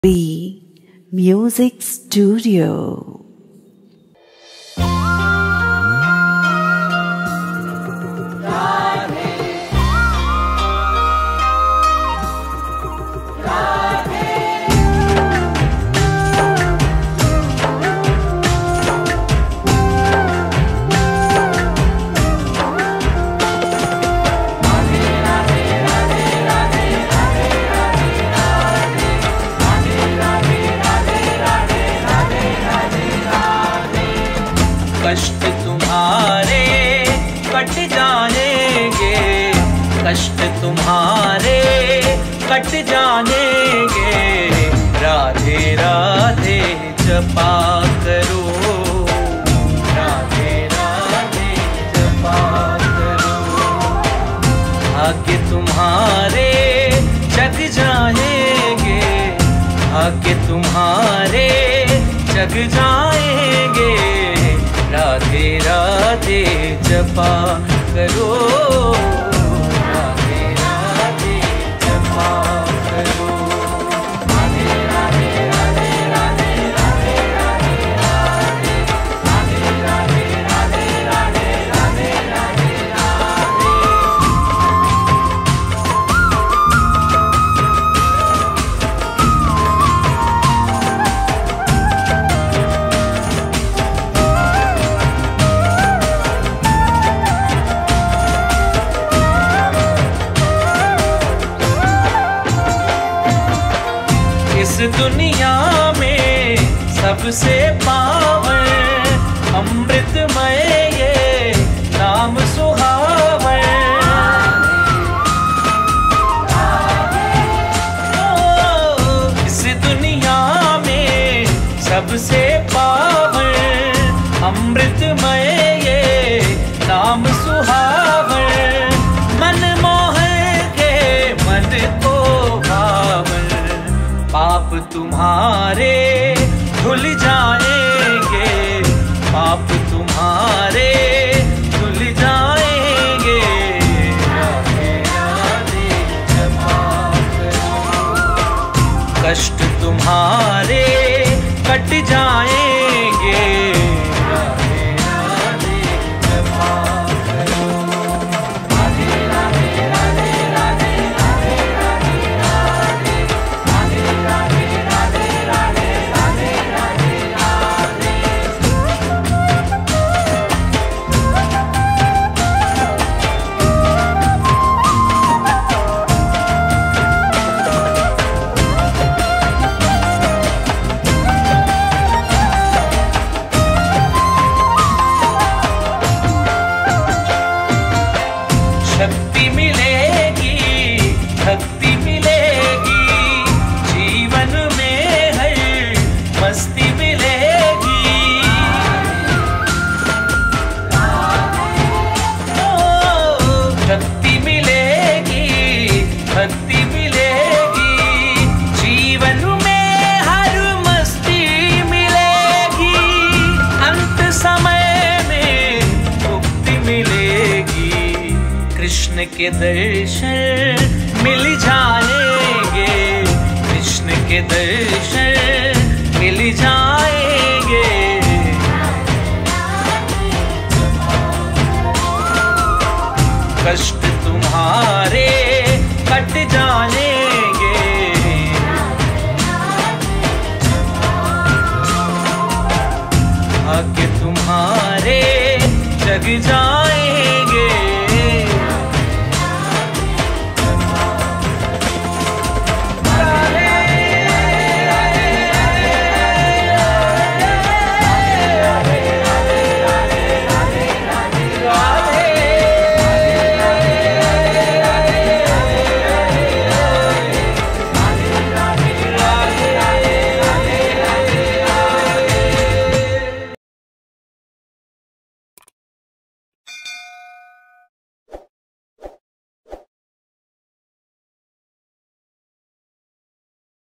B Music Studio. कष्ट तुम्हारे cut जाएंगे, कष्ट तुम्हारे कट जाएंगे। राधे राधे जपा करो, राधे राधे जपा करो। भाग्य तुम्हारे जग जाएंगे, भाग्य तुम्हारे जग जाएंगे। राधे राधे जपा करो, राधे राधे जपा करो। राधे राधे राधे राधे राधे राधे राधे राधे राधे राधे राधे राधे राधे। इस दुनिया में सबसे पावन अमृतमय ये नाम सुहावन। इस दुनिया में सबसे पावन अमृतमय ये नाम सुहावन। मन मोहन के मन को भावन, पाप तुम्हारे धुल जाएंगे, पाप तुम्हारे धुल जाएंगे। राधे राधे जपा करो, कष्ट तुम्हारे कट जाएंगे। राधे राधे जपा करो, राधे राधे राधे राधे राधे राधे राधे राधे राधे राधे राधे राधे राधे राधे। शक्ति मिलेगी, भक्ति मिलेगी, जीवन में हर मस्ती मिलेगी। शक्ति मिलेगी, भक्ति मिलेगी, जीवन में हर मस्ती मिलेगी। अंत समय में मुक्ति मिलेगी, कृष्ण के दर्शन मिल जाएंगे, कृष्ण के दर्शन मिल जाएंगे। कष्ट तुम्हारे कट जाएंगे, भाग्य तुम्हारे जग जा